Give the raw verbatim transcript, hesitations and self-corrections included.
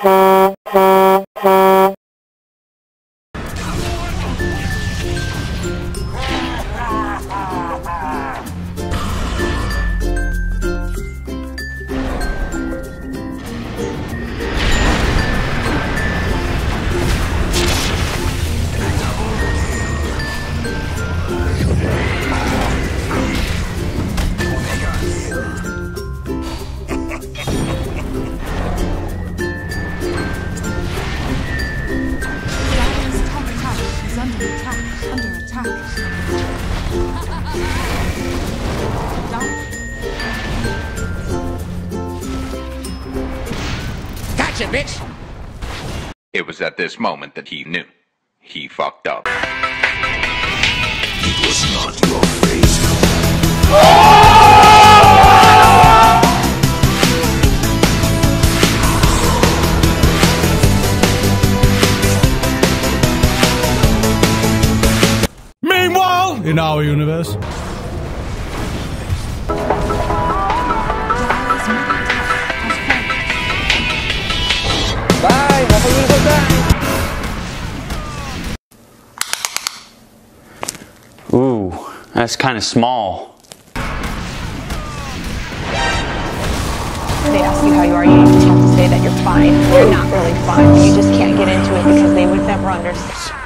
Gotcha, bitch! It was at this moment that he knew. He fucked up. It was not your face. Meanwhile, in our universe. Bye, have a beautiful day. Ooh, that's kind of small. They ask you how you are, you just have to say that you're fine. You're not really fine. You just can't get into it because they would never understand.